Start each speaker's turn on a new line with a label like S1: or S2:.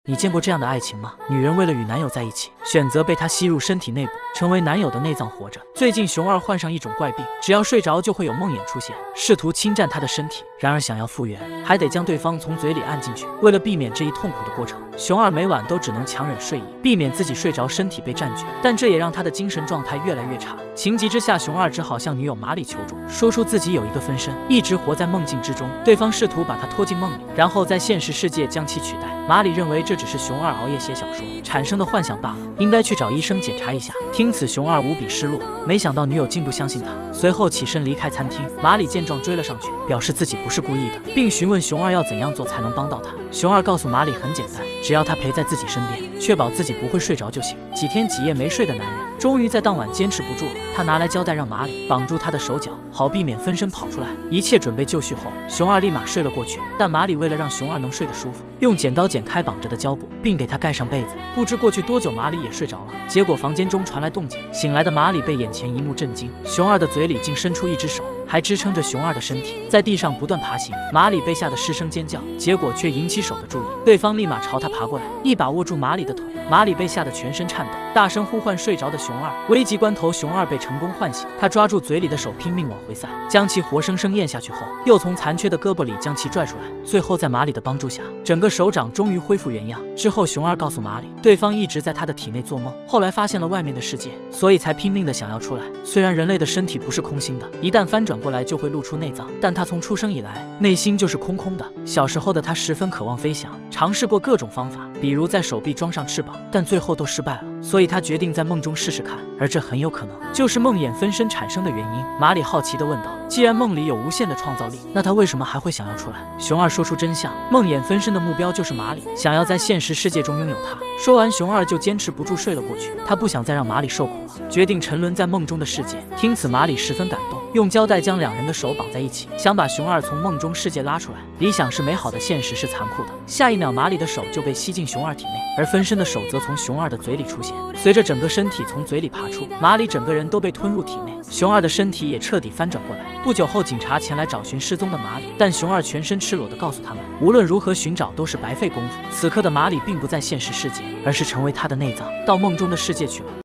S1: 你见过这样的爱情吗？女人为了与男友在一起，选择被他吸入身体内部，成为男友的内脏活着。最近熊二患上一种怪病，只要睡着就会有梦魇出现，试图侵占他的身体。然而想要复原，还得将对方从嘴里按进去。为了避免这一痛苦的过程，熊二每晚都只能强忍睡意，避免自己睡着身体被占据。但这也让他的精神状态越来越差。情急之下，熊二只好向女友马里求助，说出自己有一个分身，一直活在梦境之中。对方试图把他拖进梦里，然后在现实世界将其取代。马里认为这只是熊二熬夜写小说产生的幻想罢了，应该去找医生检查一下。听此，熊二无比失落，没想到女友竟不相信他，随后起身离开餐厅。马里见状追了上去，表示自己不是故意的，并询问熊二要怎样做才能帮到他。熊二告诉马里很简单，只要他陪在自己身边，确保自己不会睡着就行。几天几夜没睡的男人终于在当晚坚持不住了，他拿来胶带让马里绑住他的手脚，好避免分身跑出来。一切准备就绪后，熊二立马睡了过去。但马里为了让熊二能睡得舒服，用剪刀剪开绑着的胶布，并给他盖上被子。不知过去多久，马里也睡着了。结果房间中传来动静，醒来的马里被眼前一幕震惊，熊二的嘴里竟伸出一只手，还支撑着熊二的身体，在地上不断爬行。马里被吓得失声尖叫，结果却引起手的注意，对方立马朝他爬过来，一把握住马里的腿。马里被吓得全身颤抖，大声呼唤睡着的熊二。危急关头，熊二被成功唤醒，他抓住嘴里的手拼命往回塞，将其活生生咽下去后，又从残缺的胳膊里将其拽出来。最后在马里的帮助下，整个手掌终于恢复原样。之后熊二告诉马里，对方一直在他的体内做梦，后来发现了外面的世界，所以才拼命的想要出来。虽然人类的身体不是空心的，一旦翻转过来就会露出内脏，但他从出生以来内心就是空空的。小时候的他十分渴望飞翔，尝试过各种方法，比如在手臂装上翅膀，但最后都失败了，所以他决定在梦中试试看，而这很有可能就是梦魇分身产生的原因。马里好奇地问道，既然梦里有无限的创造力，那他为什么还会想要出来？熊二说出真相，梦魇分身的目标就是马里，想要在现实世界中拥有他。说完，熊二就坚持不住睡了过去，他不想再让马里受苦了，决定沉沦在梦中的世界。听此，马里十分感动，用胶带将两人的手绑在一起，想把熊二从梦中世界拉出来。理想是美好的，现实是残酷的。下一秒，马里的手就被吸进熊二体内，而分身的手则从熊二的嘴里出现。随着整个身体从嘴里爬出，马里整个人都被吞入体内，熊二的身体也彻底翻转过来。不久后，警察前来找寻失踪的马里，但熊二全身赤裸地告诉他们，无论如何寻找都是白费功夫。此刻的马里并不在现实世界，而是成为他的内脏，到梦中的世界去了。